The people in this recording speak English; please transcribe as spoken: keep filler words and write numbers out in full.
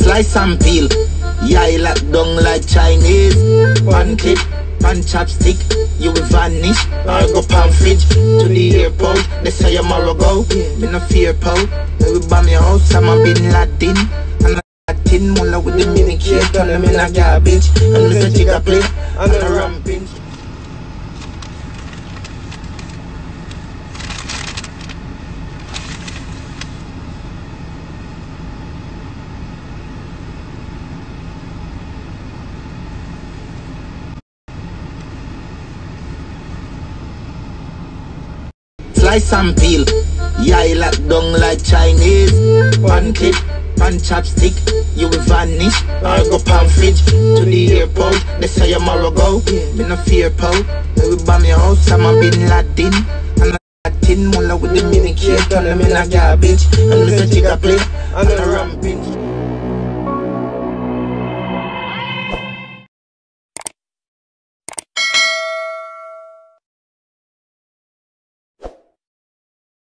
Slice and peel, yeah, I lock down like Chinese. Pan clip, pan chopstick, you will vanish. I go pan fridge to the airport. They say I'm a go, me no fear pout. We will bomb your house, I'm a bin Latin. And a Latin mullah with the mini key, turn them in a garbage. And Mister Chica play, and a ramping. Slice and peel, yeah, I lock down like Chinese. Pan clip, pan chopstick, you will vanish. I go pan fridge to the airport. They say I'm a go, me no fear pout. We will bomb your house, I'm a bin Latin. And a Latin mullah with the mini key, turn them in a garbage. And Mister Chica play, and a ramping.